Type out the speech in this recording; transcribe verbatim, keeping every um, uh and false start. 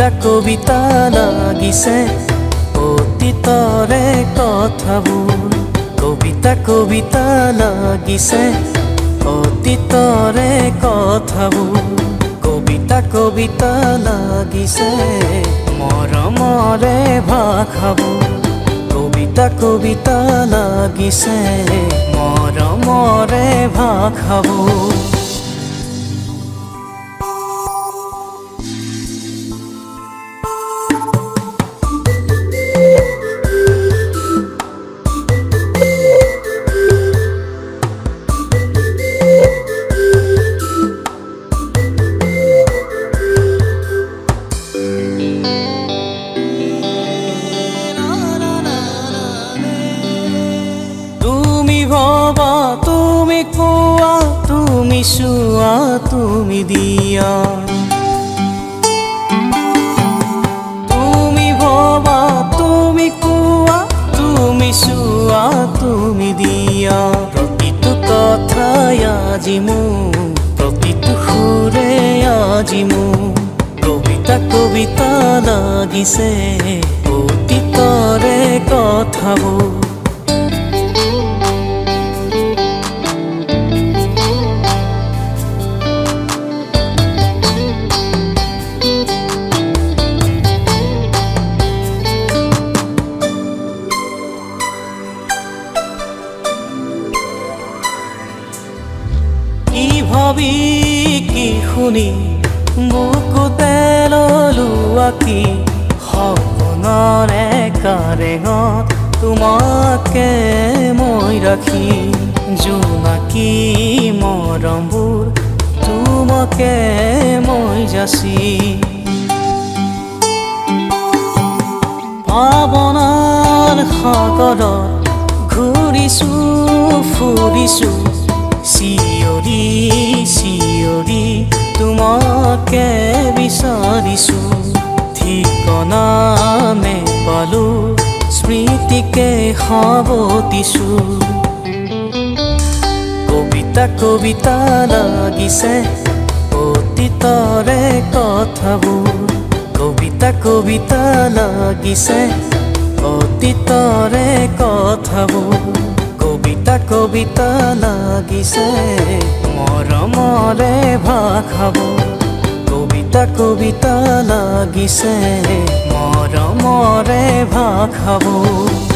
কবিতা কবিতা লাগিছে অতীতৰে কথাবোৰ কবিতা কবিতা লাগিছে অতীতৰে কথাবোৰ কবিতা কবিতা লাগিছে মৰমৰে ভাষাবোৰ কবিতা কবিতা লাগিছে মৰমৰে ভাষাবোৰ তুমি কোৱা তুমি চোৱা তুমি দিয়া তুমি ভবা তুমি কোৱা তুমি চোৱা তুমি দিয়া প্ৰতিটো কথাই আজি মোৰ প্ৰতিটো সুৰে আজি মোৰ কবিতা কবিতা লাগিছে অতীতৰে কথাবোৰ কি ভাবি কি শুনি বুকুতে ললো আঁকি সপোনৰে কাৰেঙত তোমাকে মই ৰাখি জোনাকী মৰমবোৰ তোমাকে মই যাচি ভাৱনাৰ সাগৰত ঘূৰিছো ফুৰিছো চিঞৰি চিঞৰি তোমাকে বিচাৰিছো ঠিকনা নেপালো স্মৃতিকে সাৱটিছো কবিতা কবিতা লাগিছে অতীতৰে কথাবোৰ কবিতা কবিতা লাগিছে অতীতৰে কথাবোৰ কবিতা কবিতা লাগিছে মৰমৰে ভাষাবোৰ কবিতা কবিতা লাগিছে মৰমৰে ভাষাবোৰ